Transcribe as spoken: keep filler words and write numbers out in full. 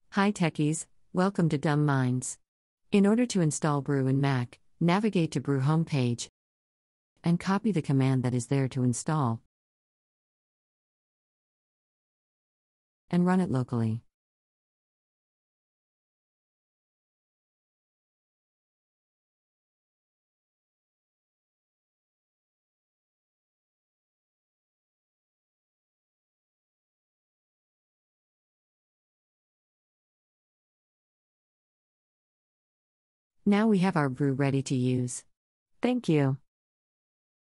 Hi techies, welcome to Dumb Minds. In order to install Brew in Mac, navigate to Brew homepage and copy the command that is there to install and run it locally. Now we have our brew ready to use. Thank you.